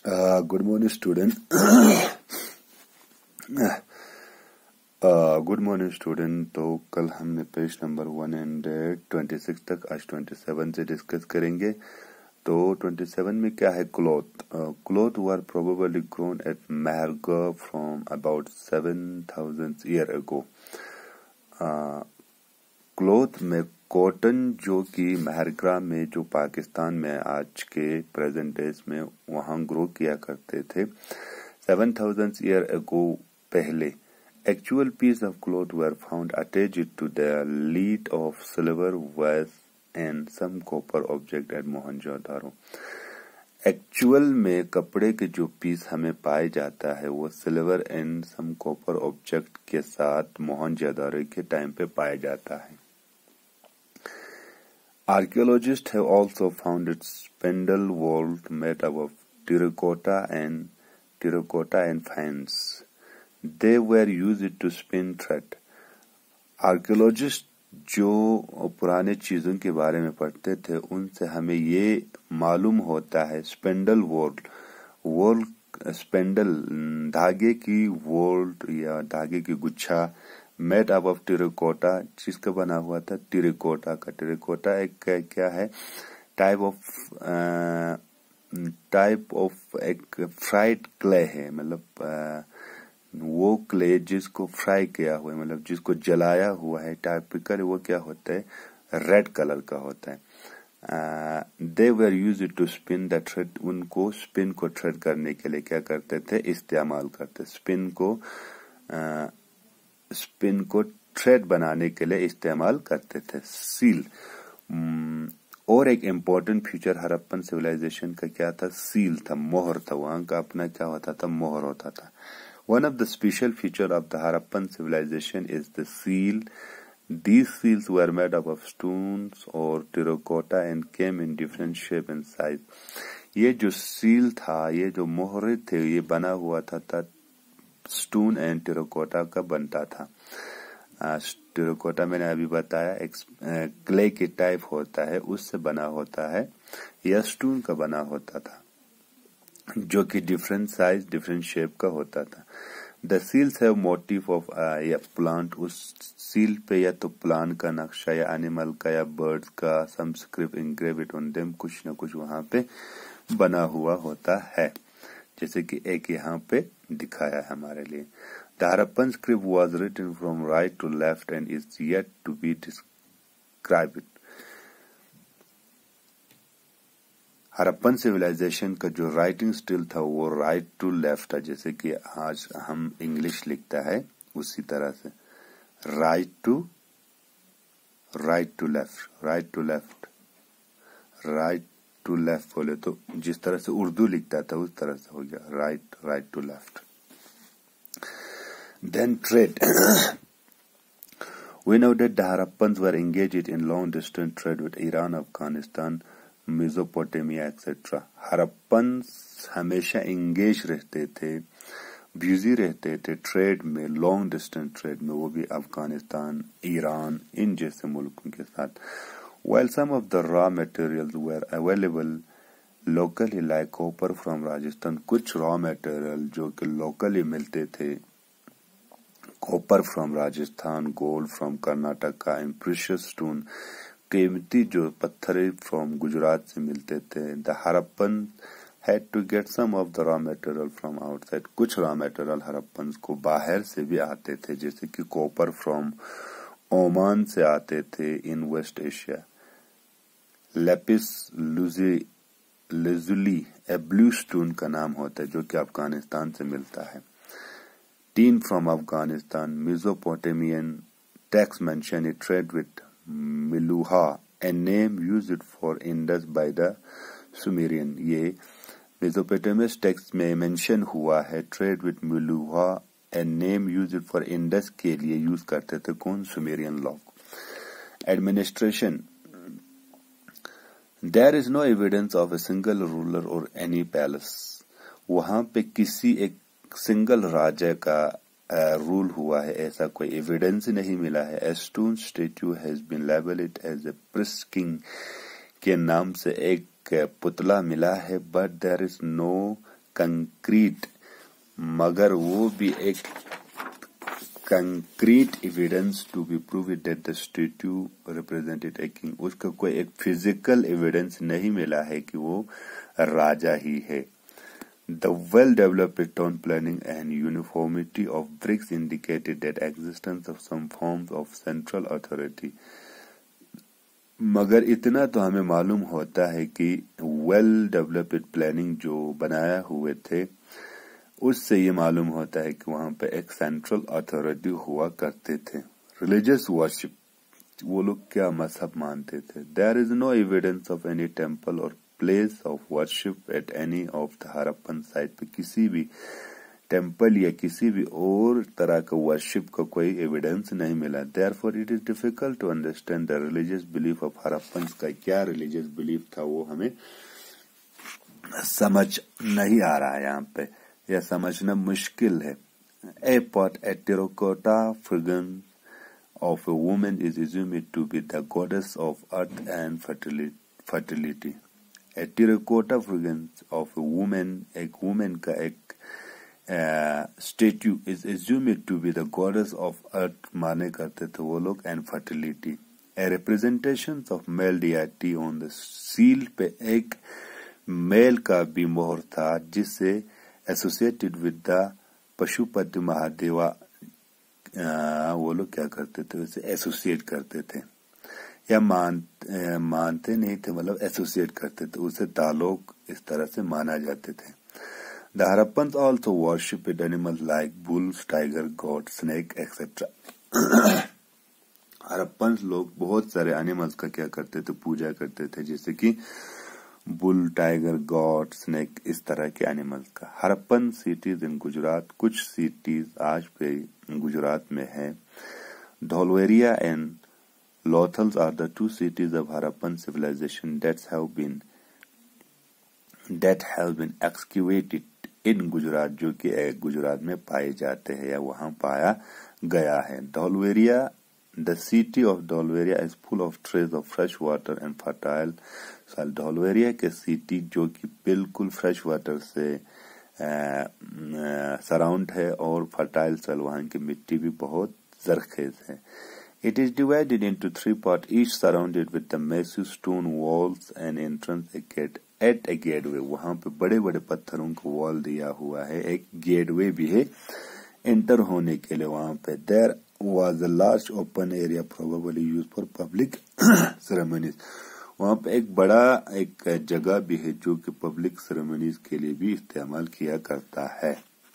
Good morning student. Good morning student. तो कल हमने पेज नंबर 126 तक, आज 27 से डिस्कस करेंगे। तो 27 में क्या है? Cloth. Cloth were probably grown at Mehrgarh from about 7,000 year ago. Cloth में कॉटन जो कि मेहरगढ़ में, जो पाकिस्तान में आज के प्रेजेंट डेज में वहां ग्रो किया करते थे 7,000 ईयर अगो पहले। Actual piece of cloth were found attached to the lid of silver vase and some copper object at Mohenjodaro. Actual में कपड़े के जो पीस हमें पाए जाता है वो silver and some copper object के साथ मोहनजोदारो के टाइम पे पाया जाता है। Archaeologists have also found spindle whorls made up of terracotta and fines. They were used to spin thread. Archaeologists जो पुराने चीजों के बारे में पढ़ते थे उनसे हमें ये मालूम होता है स्पिंडल वोल स्पिंडल धागे की वोल्ट या धागे की गुच्छा मेड अप ऑफ टेराकोटा, जिसका बना हुआ था टेराकोटा का। टेराकोटा एक क्या है? टाइप ऑफ एक फ्राइड क्ले है, मतलब वो क्ले जिसको फ्राई किया हुआ है, मतलब जिसको जलाया हुआ है। टाइपिकल वो क्या होता है? रेड कलर का होता है। They were used to spin the thread. उनको स्पिन को थ्रेड करने के लिए क्या करते थे? इस्तेमाल करते। स्पिन को थ्रेड बनाने के लिए इस्तेमाल करते थे। सील। और एक इम्पोर्टेंट फीचर हड़प्पन सिविलाइजेशन का क्या था? सील था, मोहर था। वहां का अपना क्या होता था? मोहर होता था। One of the special feature of the Harappan civilisation is the seal. These seals were made up of stones or terracotta and came in different shape and size. ये जो सील था, ये जो मोहरे थे, ये बना हुआ था स्टोन एंड टेराकोटा का बनता था। टेराकोटा मैंने अभी बताया एक क्ले के टाइप होता है, उससे बना होता है, या स्टोन का बना होता था, जो कि डिफरेंट साइज डिफरेंट शेप का होता था। The seals have motif of या प्लांट। उस सील पे या तो प्लांट का नक्शा या एनिमल का या बर्ड्स का some script engraved on them, कुछ न कुछ वहां पे बना हुआ होता है, जैसे कि एक यहाँ पे दिखाया है हमारे लिए। The Harappan script was written from right to left and is yet to be described. Harappan civilisation का जो राइटिंग स्टाइल था वो राइट टू लेफ्ट था, जैसे कि आज हम इंग्लिश लिखता है उसी तरह से right to left, right to left बोले तो जिस तरह से उर्दू लिखता था उस तरह से हो गया right to left. Then trade. We know that the Harappans were engaged in long distance trade with Iran, Afghanistan, Mesopotamia etcetera. Harappans हमेशा एंगेज रहते थे, बिजी रहते थे ट्रेड में, लॉन्ग डिस्टेंस ट्रेड में, वो भी अफगानिस्तान, ईरान, इन जैसे मुल्कों के साथ। While some of the raw materials were available locally like copper from Rajasthan, कुछ रॉ मटेरियल जो कि लोकली मिलते थे, copper from Rajasthan, gold from Karnataka and precious stone, कीमती जो पत्थर फ्रॉम गुजरात से मिलते थे। The Harappan had to get some of the raw material from outside. कुछ रॉ मटेरियल हड़प्पन को बाहर से भी आते थे, जैसे कि कॉपर फ्रॉम ओमान से आते थे in West Asia. Lapis lazuli blue stone का नाम होता है, जो कि अफगानिस्तान से मिलता है। Tin from Afghanistan. Mesopotamian text mention it trade with Meluhha, a name used for Indus by the Sumerian। ये मेसोपोटामियस टेक्स्ट में मेंशन हुआ है trade with Meluhha, a name used for Indus के लिए यूज करते थे कौन? सुमेरियन लोग। Administration. There is no evidence of a single ruler or any palace। वहां पे किसी एक सिंगल राजा का रूल हुआ है ऐसा कोई एविडेंस नहीं मिला है। A stone statue has been labeled as a priest king के नाम से एक पुतला मिला है, but there is no concrete, मगर वो भी एक concrete evidence to be prove that the statue represented a king. उसका कोई एक फिजिकल एविडेंस नहीं मिला है कि वो राजा ही है। The well-developed town planning and uniformity of bricks indicated that existence of some forms of central authority। मगर इतना तो हमें मालूम होता है कि well-developed planning जो बनाया हुए थे उससे ये मालूम होता है कि वहाँ पे एक सेंट्रल अथॉरिटी हुआ करते थे। रिलीजियस वर्शिप, वो लोग क्या मजहब मानते थे। There is no evidence of any temple or place of worship at any of the Harappan site पे किसी भी टेम्पल या किसी भी और तरह का वर्शिप का कोई एविडेंस नहीं मिला। Therefore it is difficult to understand the religious belief of Harappan का क्या रिलीजियस बिलीफ था वो हमें समझ नहीं आ रहा है यहाँ पे, या समझना मुश्किल है। A pot, a terracotta figure of a woman is assumed to be the goddess of earth and fertility। A terracotta figure of a woman, एक woman का एक statue is assumed to be the goddess of earth माने करते थे वो लोग, and fertility। A representation of male deity on the seal पे एक मेल का भी मोहर था जिससे associated with the Pashupati Mahadeva वो लोग क्या करते थे, उसे एसोसिएट करते थे या मानते नहीं थे, मतलब एसोसिएट करते थे, उसे ताल्लुक इस तरह से माना जाते थे। The Harappans also worshipped animals like bulls, tiger, god, snake etcetera. Harappans लोग बहुत सारे एनिमल्स का क्या करते थे, पूजा करते थे, जैसे कि बुल, टाइगर, गॉड, स्नेक, इस तरह के एनिमल्स का। हड़प्पन सिटीज इन गुजरात, कुछ सिटीज आज पे गुजरात में है। Dholavira and Lothal are the two cities of Harappan civilization that have been excavated in Gujarat, जो कि गुजरात में पाए जाते हैं या वहाँ पाया गया है। Dholweria, the city of Dholweria is full of traces of fresh water and fertile soil। Dholweria के सिटी जो कि बिल्कुल फ्रेश वाटर से सराउंड है और फर्टाइल सोइल, वहाँ की मिट्टी भी बहुत जरखेज है। It is divided into three parts, each surrounded with the massive stone walls and entrance at a gateway। वहाँ पे बड़े बड़े पत्थरों का वॉल दिया हुआ है, एक गेटवे भी है एंटर होने के लिए वहाँ पे। There was a large open area probably used for public ceremonies। वहाँ पे एक बड़ा एक जगह भी है जो कि पब्लिक सेरेमनीज के लिए भी इस्तेमाल किया करता है।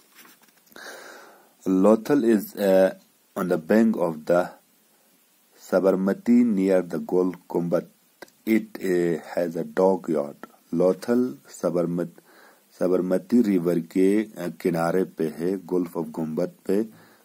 Lothal is on the bank of the Sabarmati near the Golf Combat। It has a dock yard। Lothal Sabarmati river के किनारे पे है, गुल्फ ऑफ गुम्बद पे,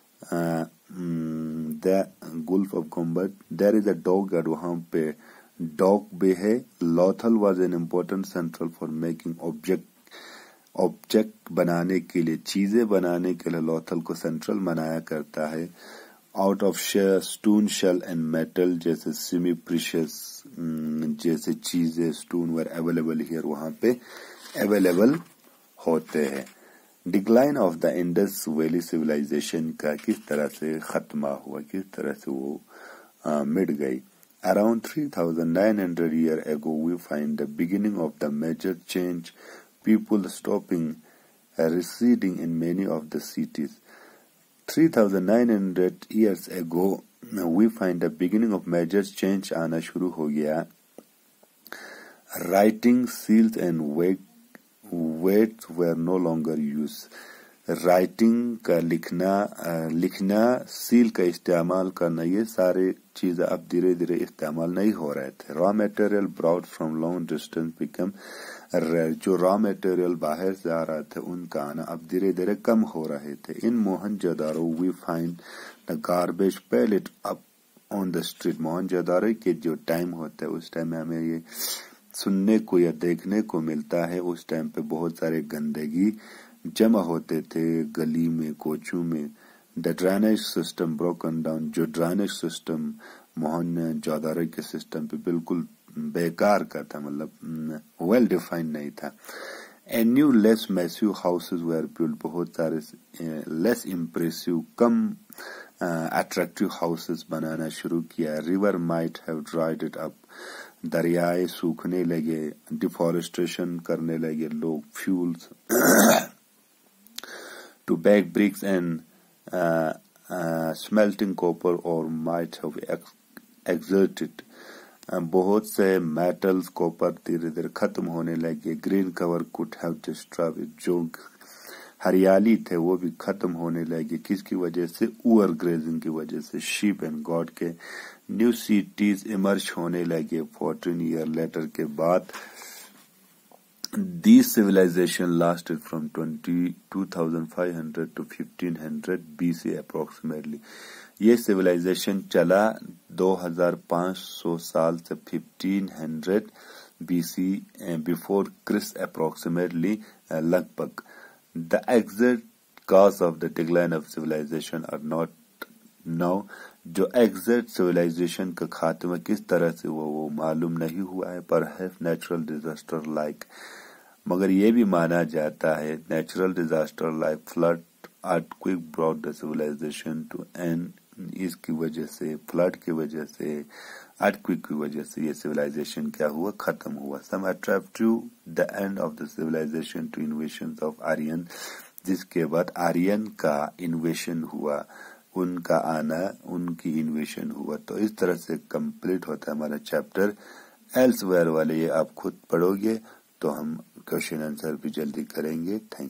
द गुल्फ ऑफ गुम्बद। There is a dock yard, वहाँ पे डॉक भी है। Lothal was an important central for making object बनाने के लिए, चीजें बनाने के लिए Lothal को सेंट्रल बनाया करता है। Out of stone, shell and metal, जैसे सेमी प्रीशियस जैसे चीजें स्टोन वर अवेलेबल हियर, वहाँ पे अवेलेबल होते हैं। Decline of the Indus valley civilisation का किस तरह से खत्मा हुआ, किस तरह से वो मिट गई। Around 3,900 years ago, we find the beginning of the major change, people stopping receding in many of the cities। 3,900 years ago, we find the beginning of major change आना शुरू हो गया। Writing, seals and weights were no longer used। Writing का लिखना, seal का इस्तेमाल करना, ये सारे चीजें अब धीरे धीरे इस्तेमाल नहीं हो रहे थे। Raw material brought from long distance become rare. जो रॉ मटेरियल बाहर से आ रहे थे उनका आना अब धीरे धीरे कम हो रहे थे। In Mohenjodaro we find the garbage piled up on the street. Mohenjodaro के जो टाइम होता है उस टाइम में हमें ये सुनने को या देखने को मिलता है, उस टाइम पे बहुत सारे गंदगी जमा होते थे गली में, कोचों में। The drainage system broken down. जो ड्रेनेज सिस्टम मोहनजोदारो के सिस्टम पे बिल्कुल बेकार का था, मतलब वेल डिफाइंड नहीं था। A new less massive houses were built. बहुत सारे less impressive कम attractive houses बनाना शुरू किया. River might have dried it up. दरियाए सूखने लगे. Deforestation करने लगे लोग. Fuels to bake bricks and smelting copper or might have exerted. बहुत से मेटल्स कॉपर धीरे धीरे खत्म होने लगे. Green cover could have destroyed. जो हरियाली थे वो भी खत्म होने लगे. किसकी वजह से? ओवर ग्रेजिंग की वजह से. शीप एंड गॉड के. न्यू सिटीज इमर्ज होने लगे 14 ईयर लेटर के बाद. These civilization lasted from 2500 to 1500 BC approximately. ये civilization चला 2500 साल से 1500 BC before Christ approximately लगभग. The exact cause of the decline of civilization are not known. जो exact civilization का खात्मा किस तरह से वो मालूम नहीं हुआ है. Perhaps natural disaster like. मगर ये भी माना जाता है natural disaster like flood earthquake brought the civilisation to end. इसकी वजह से, फ्लड की वजह से, अर्थक्वेक की वजह से ये सिविलाइजेशन क्या हुआ? खत्म हुआ. Some attribute the end of the civilisation to invasion of Aryan. जिसके बाद आर्यन का इन्वेशन हुआ, उनका आना, उनकी इन्वेशन हुआ. तो इस तरह से कंप्लीट होता है हमारा चैप्टर. एल्सवेयर वाले ये आप खुद पढ़ोगे तो हम क्वेश्चन आंसर भी जल्दी करेंगे. थैंक